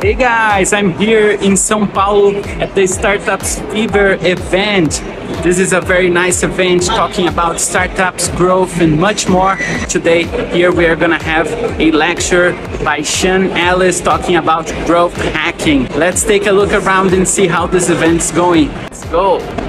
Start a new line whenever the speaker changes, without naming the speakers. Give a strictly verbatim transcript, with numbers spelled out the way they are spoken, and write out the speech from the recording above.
Hey guys, I'm here in São Paulo at the Startups Fever event. This is a very nice event talking about startups, growth, and much more. Today, here we are gonna have a lecture by Sean Ellis talking about growth hacking. Let's take a look around and see how this event's going. Let's go.